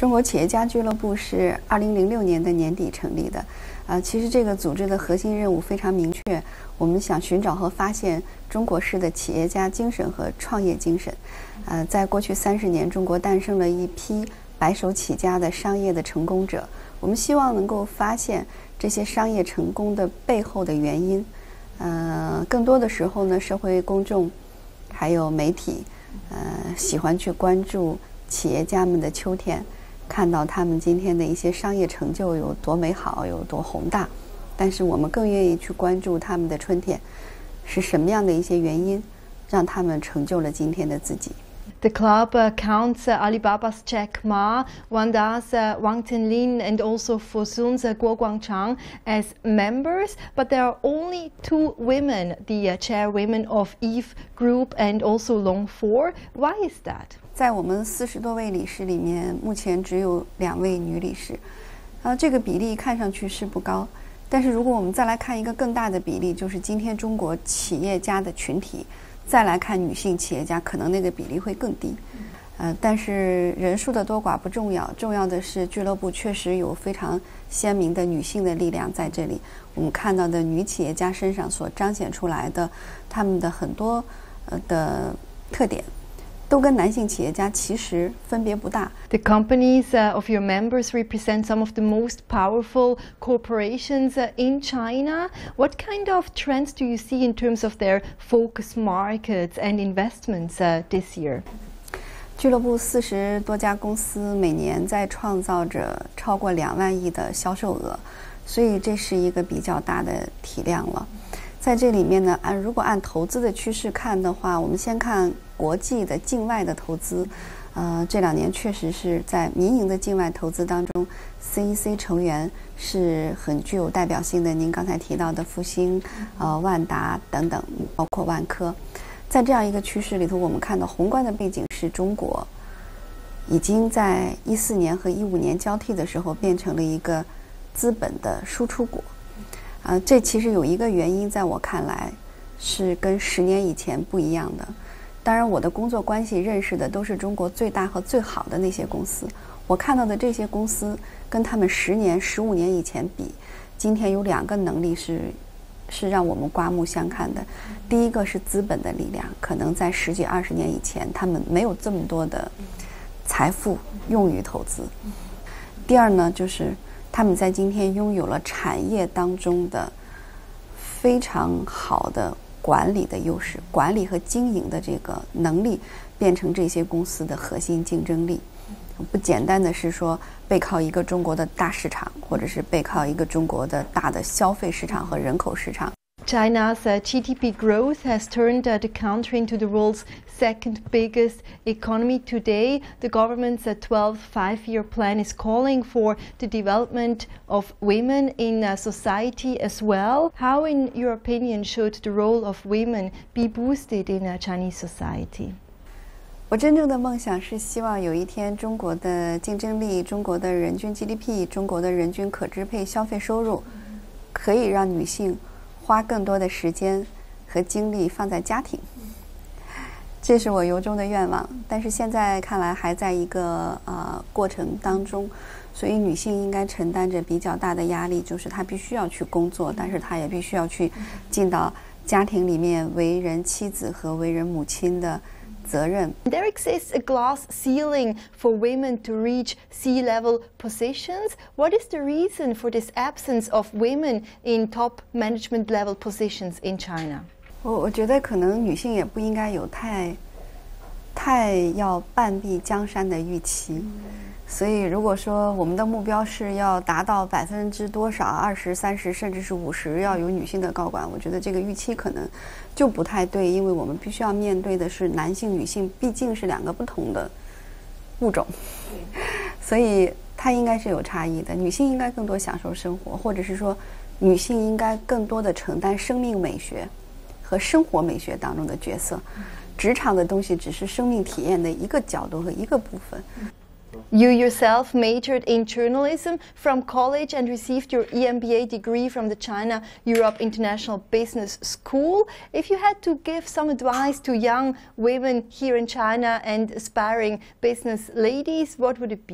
中国企业家俱乐部是2006年的年底成立的，其实这个组织的核心任务非常明确，我们想寻找和发现中国式的企业家精神和创业精神。在过去30年，中国诞生了一批白手起家的商业的成功者，我们希望能够发现这些商业成功的背后的原因。更多的时候呢，社会公众还有媒体，喜欢去关注企业家们的秋天。看到他们今天的一些商业成就有多美好，有多宏大，但是我们更愿意去关注他们的春天是什么样的一些原因，让他们成就了今天的自己。 The club counts Alibaba's Jack Ma, Wanda's Wang and also Fosun's Guangchang as members, but there are only 2 women, the chairwomen of Eve Group and also Long 4. Why is that? 在我们40多位理事里面，目前只有2位女理事，这个比例看上去是不高，但是如果我们再来看一个更大的比例，就是今天中国企业家的群体，再来看女性企业家，可能那个比例会更低。但是人数的多寡不重要，重要的是俱乐部确实有非常鲜明的女性的力量在这里。我们看到的女企业家身上所彰显出来的，她们的很多的特点，都跟男性企业家其实分别不大。 The companies of your members represent some of the most powerful corporations in China. What kind of trends do you see in terms of their focus markets and investments this year? 俱乐部40多家公司每年在创造着超过2万亿的销售额，所以这是一个比较大的体量了。在这里面呢，如果按投资的趋势看的话，我们先看国际的境外的投资，这2年确实是在民营的境外投资当中 ，CEC 成员是很具有代表性的。您刚才提到的复兴、万达等等，包括万科，在这样一个趋势里头，我们看到宏观的背景是中国已经在14年和15年交替的时候变成了一个资本的输出国。这其实有一个原因，在我看来是跟10年以前不一样的。当然，我的工作关系认识的都是中国最大和最好的那些公司。我看到的这些公司跟他们10年、15年以前比，今天有2个能力是让我们刮目相看的。第一个是资本的力量，可能在10几20年以前，他们没有这么多的财富用于投资。第二呢，就是他们在今天拥有了产业当中的非常好的管理的优势，管理和经营的这个能力变成这些公司的核心竞争力。不简单的是说背靠一个中国的大市场，或者是背靠一个中国的大的消费市场和人口市场。 China's GDP growth has turned the country into the world's second biggest economy today. The government's 12th five-year plan is calling for the development of women in society as well. How, in your opinion, should the role of women be boosted in Chinese society? 我真正的梦想是希望有一天中国的竞争力、中国的人均 GDP、中国的人均可支配消费收入，可以让女性花更多的时间和精力放在家庭，这是我由衷的愿望。但是现在看来还在一个过程当中，所以女性应该承担着比较大的压力，就是她必须要去工作，但是她也必须要去尽到家庭里面为人妻子和为人母亲的责任。 There exists a glass ceiling for women to reach C-level positions. What is the reason for this absence of women in top management level positions in China? 我觉得可能女性也不应该有太要半壁江山的预期。所以如果说我们的目标是要达到多少20%、30%甚至是50%要有女性的高管，我觉得这个预期可能就不太对，因为我们必须要面对的是男性女性毕竟是2个不同的物种，所以它应该是有差异的。女性应该更多享受生活，或者是说女性应该更多的承担生命美学和生活美学当中的角色。职场的东西只是生命体验的一个角度和一个部分。 You yourself majored in journalism from college and received your EMBA degree from the China-Europe International Business School. If you had to give some advice to young women here in China and aspiring business ladies, what would it be?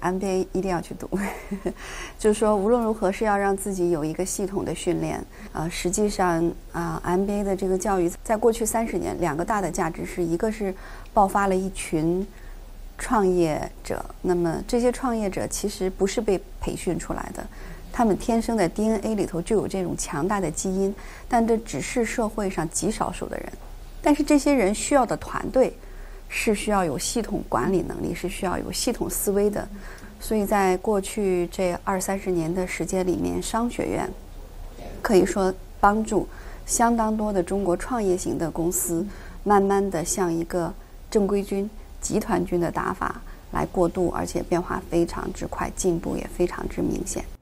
MBA 一定要去读，就是说无论如何是要让自己有一个系统的训练。实际上MBA 的这个教育在过去30年2个大的价值是，一个是爆发了一群创业者，那么这些创业者其实不是被培训出来的，他们天生的 DNA 里头就有这种强大的基因，但这只是社会上极少数的人。但是这些人需要的团队是需要有系统管理能力，是需要有系统思维的。所以在过去这20-30年的时间里面，商学院可以说帮助相当多的中国创业型的公司慢慢的向一个正规军、集团军的打法来过渡，而且变化非常之快，进步也非常之明显。